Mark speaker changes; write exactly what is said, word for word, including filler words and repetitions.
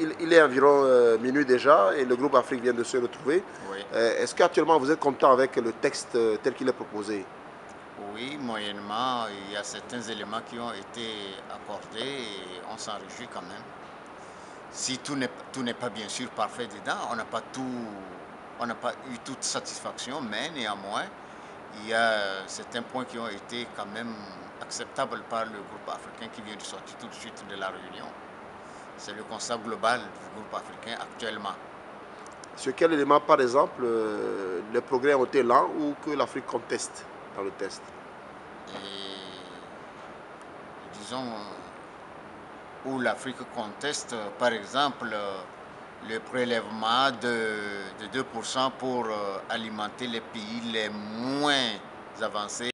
Speaker 1: il, il est environ euh, minuit déjà et le groupe Afrique vient de se retrouver.
Speaker 2: Oui.
Speaker 1: Euh, Est-ce qu'actuellement vous êtes content avec le texte euh, tel qu'il est proposé?
Speaker 2: Oui, moyennement, il y a certains éléments qui ont été accordés et on s'en réjouit quand même. Si tout n'est tout n'est pas bien sûr parfait dedans, on n'a pas tout, on n'a pas eu toute satisfaction, mais néanmoins, il y a certains points qui ont été quand même acceptables par le groupe africain qui vient de sortir tout de suite de la réunion. C'est le constat global du groupe africain actuellement.
Speaker 1: Sur quel élément, par exemple, euh, les progrès ont été lents ou que l'Afrique conteste dans le test?
Speaker 2: Et disons, où l'Afrique conteste, par exemple, le prélèvement de, de deux pour cent pour alimenter les pays les moins avancés.